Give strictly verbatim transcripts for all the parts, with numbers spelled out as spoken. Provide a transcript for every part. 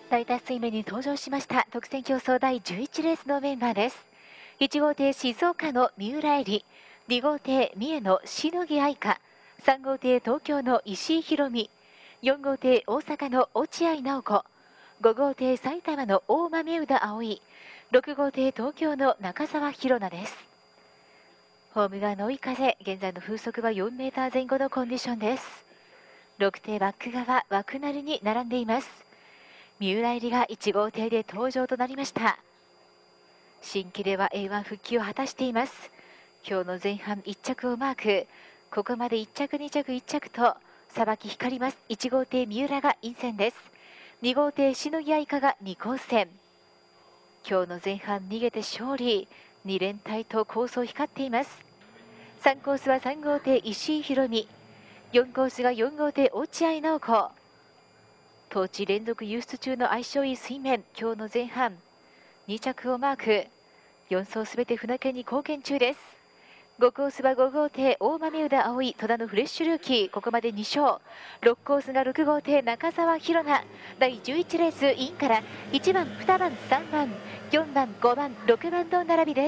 大多数目に登場しました特選競争だいじゅういちレースのメンバーです。いち号艇静岡の三浦恵里、に号艇三重の篠木愛香、さん号艇東京の石井宏美、よん号艇大阪の落合直子、ご号艇埼玉の大間三浦葵、ろく号艇東京の中澤宏奈です。ホーム側の追い風、現在の風速はよんメーター前後のコンディションです。ろく艇バック側、枠なりに並んでいます。三浦入りがいち号艇で登場となりました。新規では エーワン 復帰を果たしています。今日の前半いっ着をマーク。ここまでいっ着、に着、いっ着と、さばき光ります。いち号艇三浦が陰線です。に号艇篠木愛香がにコース線。今日の前半逃げて勝利。に連隊と構想光っています。さんコースはさん号艇石井宏美。よんコースがよん号艇落合直子。当地連続輸出中の相性いい水面、今日の前半に着をマーク。よん走すべて船券に貢献中です。ごコースはご号艇大間三浦葵、戸田のフレッシュルーキー、ここまでに勝。ろくコースがろく号艇中澤宏奈。だいじゅういちレースインからいちばん、にばん、さんばん、よんばん、ごばん、ろくばんの並びです。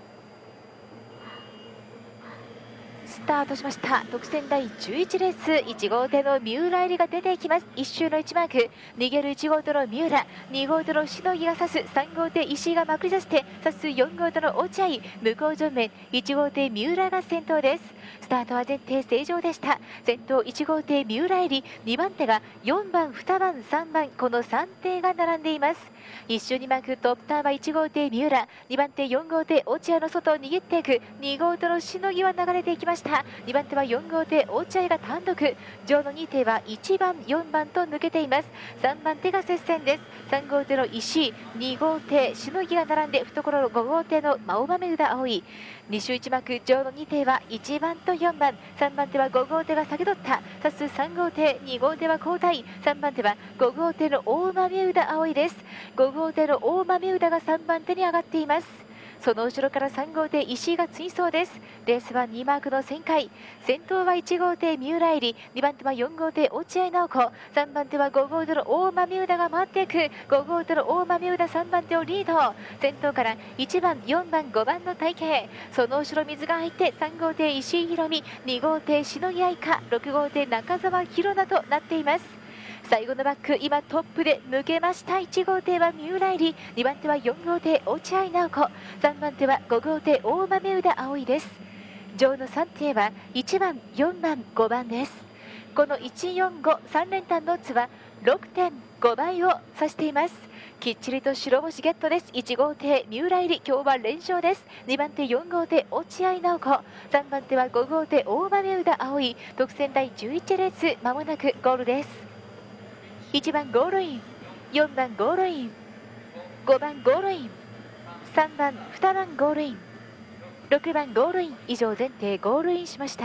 スタートしました。特選だいじゅういちレース、いち号艇の三浦入りが出ていきます。いっ周のいちマーク、逃げるいち号艇の三浦、に号艇の篠木が指す、さん号艇石井がまくり出して指すよん号艇の落合、向こう正面いち号艇三浦が先頭です。スタートは前提正常でした。先頭いち号艇三浦入り、にばん手がよんばん、にばん、さんばん、このさん艇が並んでいます。いっ周にマーク、トップターはいち号艇三浦、にばん手よん号艇落合の外を逃げていく、に号艇の篠木は流れていきました。にばん手はよん号艇落合が単独、上のに艇はいちばん、よんばんと抜けています。さんばん手が接戦です。さん号艇の石井、に号艇篠木が並んで懐のご号艇の大豆浦葵。に周いちマーク、上のに艇はいちばんとよんばん、さんばん手はご号艇が先取った。指すさん号艇、に号艇は交代、さんばん手はご号艇の大豆浦葵です。ご号艇の大豆浦がさんばん手に上がっています。その後ろからさん号艇石井が追走です。レースはにマークの旋回。先頭はいち号艇三浦入り、にばん手はよん号艇落合直子、さんばん手はご号艇の大豆浦が回っていく。ご号艇の大豆浦さんばん手をリード。先頭からいちばん、よんばん、ごばんの体型。その後ろ水が入ってさん号艇石井宏美、に号艇篠木愛香、ろく号艇中澤宏奈となっています。最後のバック、今トップで抜けました。いち号艇は三浦入り、にばん手はよん号艇落合直子、さんばん手はご号艇大豆浦葵です。上のさん艇はいちばん、よんばん、ごばんです。このいち、よん、ご、さん連単のオッズは ろくてんご 倍を指しています。きっちりと白星ゲットです。いち号艇三浦入り、今日は連勝です。にばん手よん号艇落合直子、さんばん手はご号艇大豆浦葵。特選だいじゅういちレース、まもなくゴールです。いちばんゴールイン、よんばんゴールイン、ごばんゴールイン、さんばん、にばんゴールイン、ろくばんゴールイン、以上全艇ゴールインしました。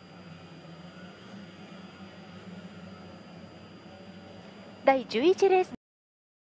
だいじゅういちレース